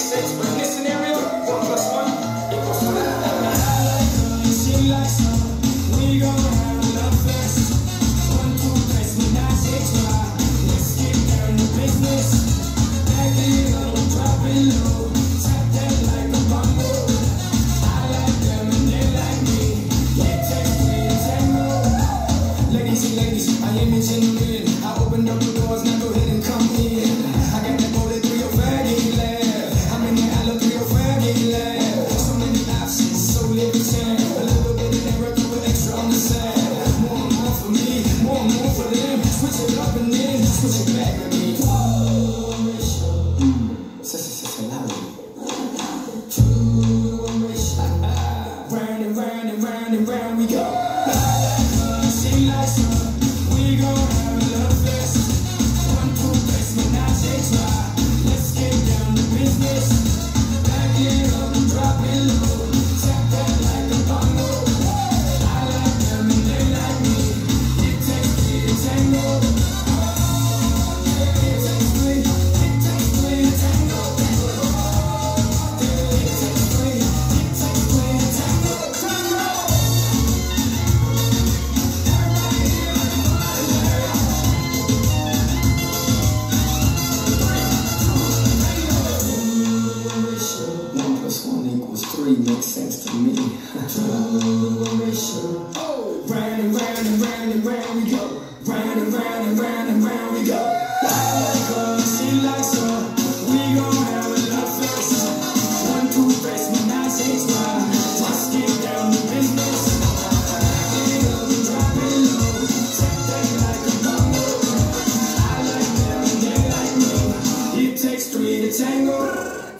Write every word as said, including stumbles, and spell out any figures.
sense, but in this scenario, one plus one equals two. I like her, she likes her. We gon' have a love fest. One, two, tres, menage a trois. Let's get down to business. Back it up, drop it low. Tap that like a bongo. I like them and they like me. It takes three to tango. Ladies and ladies, I am a gentleman. I open up the doors, now go ahead and come in. I got that bullet three oh faggy left. I'm in the alley three oh faggy left. So many options, so limited. A little bit of error, do an extra on the side. More and more for me, more and more for them. Switch it up and then switch it back to me. Oh, mm. So, so, so, so loud. Round and round and round and round we go. I like her, she likes her. We gon' have a love fest. One, two, tres, menage a trois. Let's get down to business. Back it up and drop it low. Tap that like a bongo. I like them and they like me. It takes three to tango. It takes three. It takes three to tango. It takes three. It takes three to tango. Tango. One plus one equals three makes sense to me. Oh, round and round and round and round we go. Round and round and round and round we go. I like her, she likes her. We gon' have a love fest. One, two, tres, menage a trois. Let's get down to business. Back it up and drop it low. Tap that like a bongo. I like them and they like me. It takes three to tango.